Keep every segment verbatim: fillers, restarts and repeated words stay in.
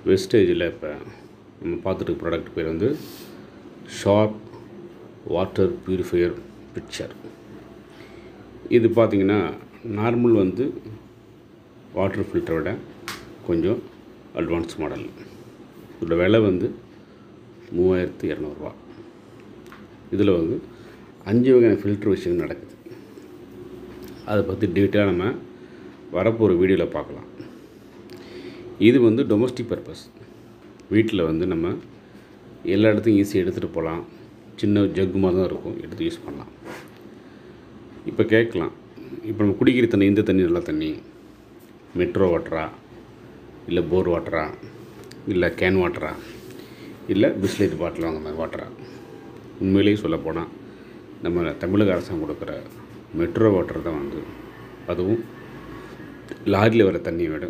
வெஸ்டேஜில் இப்போ நம்ம பார்த்துட்டு ப்ராடக்ட் பேர் வந்து ஷார்ப் வாட்டர் பியூரிஃபையர் பிக்சர். இது பார்த்திங்கன்னா நார்மல் வந்து வாட்டர் ஃபில்டரை விட கொஞ்சம் அட்வான்ஸ் மாடல். இதோட விலை வந்து மூவாயிரத்து இரநூறுவா. இதில் வந்து அஞ்சு வகையான ஃபில்டர் விஷயம் நடக்குது. அதை பற்றி டீட்டெயிலாக நம்ம வரப்போகிற வீடியோவில் பார்க்கலாம். இது வந்து டொமஸ்டிக் பர்பஸ். வீட்டில் வந்து நம்ம எல்லா இடத்துக்கும் ஈஸியாக எடுத்துகிட்டு போகலாம். சின்ன ஜக்கு மாதிரி தான் இருக்கும், எடுத்து யூஸ் பண்ணலாம். இப்போ கேட்கலாம், இப்போ நம்ம குடிக்கிற தண்ணி இந்த தண்ணி நல்ல தண்ணி, மெட்ரோ வாட்டரா இல்லை போர் வாட்டரா இல்லை கேன் வாட்டரா இல்லை பிஸ்லரி பாட்டில் வாங்க மாதிரி வாட்டரா? உண்மையிலேயே சொல்லப்போனால் நம்ம தமிழக அரசாங்கம் கொடுக்குற மெட்ரோ வாட்டர் தான் வந்து, அதுவும் லாரியில் வர தண்ணியை விட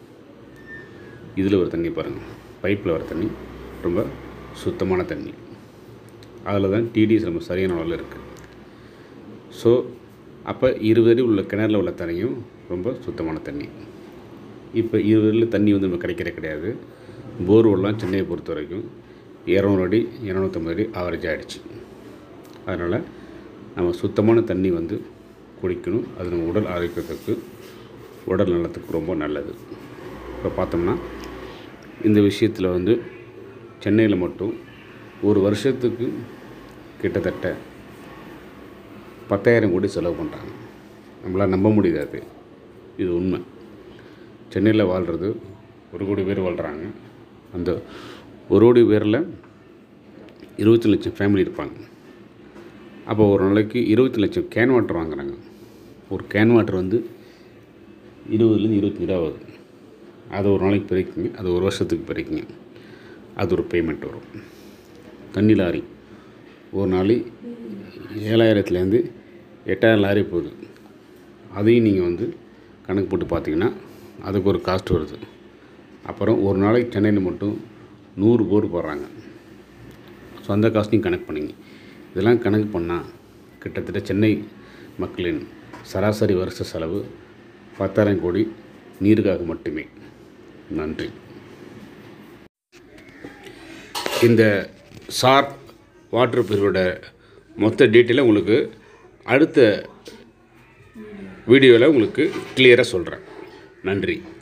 இதில் வர தண்ணி பாருங்கள், பைப்பில் வர தண்ணி ரொம்ப சுத்தமான தண்ணி. அதில் தான் டிடிஎஸ் நம்ம சரியான அளவில் இருக்குது. ஸோ அப்போ இருபது அடி உள்ள கிணறுல உள்ள தண்ணியும் ரொம்ப சுத்தமான தண்ணி. இப்போ இருபது அடியில் தண்ணி வந்து நம்ம கிடைக்கிற கிடையாது. போர்வெல்லாம் சென்னையை பொறுத்த வரைக்கும் இரநூறு அடி இரநூத்தம்பது அடி ஆவரேஜ் ஆகிடுச்சு. அதனால் நம்ம சுத்தமான தண்ணி வந்து குடிக்கணும். அது நம்ம உடல் ஆரோக்கியத்துக்கு உடல் நலத்துக்கு ரொம்ப நல்லது. இப்போ பார்த்தோம்னா இந்த விஷயத்தில் வந்து சென்னையில் மட்டும் ஒரு வருஷத்துக்கு கிட்டத்தட்ட பத்தாயிரம் கோடி செலவு பண்ணுறாங்க. நம்மளால் நம்ப முடியாது, இது உண்மை. சென்னையில் வாழ்கிறது ஒரு கோடி பேர் வாழ்கிறாங்க. அந்த ஒரு கோடி பேரில் இருபத்தி லட்சம் ஃபேமிலி இருப்பாங்க. அப்போ ஒரு நாளைக்கு இருபத்தி லட்சம் கேன் வாட்டர் வாங்குறாங்க. ஒரு கேன் வாட்டர் வந்து இருபதுலேருந்து இருபத்தஞ்சி ரூபா ஆகுது. அதை ஒரு நாளைக்கு பிரிக்குங்க, அது ஒரு வருஷத்துக்கு பிரிக்குங்க. அது ஒரு பேமெண்ட் வரும். தண்ணி லாரி ஒரு நாளைக்கு ஏழாயிரத்துலேருந்து எட்டாயிரம் லாரி போகுது. அதையும் நீங்கள் வந்து கணக்கு போட்டு பார்த்தீங்கன்னா அதுக்கு ஒரு காஸ்ட் வருது. அப்புறம் ஒரு நாளைக்கு சென்னையில் மட்டும் நூறு போர் போடுறாங்க. ஸோ அந்த காஸ்ட்டையும் கணக்கு பண்ணிங்க. இதெல்லாம் கணக்கு பண்ணால் கிட்டத்தட்ட சென்னை மக்களின் சராசரி வருஷ செலவு பத்தாயிரம் கோடி நீருக்காக மட்டுமே. நன்றி. இந்த ஷார்ப் வாட்டர் பியூரிஃபையரோட மொத்த டீட்டெயிலை உங்களுக்கு அடுத்த வீடியோவில் உங்களுக்கு கிளியராக சொல்கிறேன். நன்றி.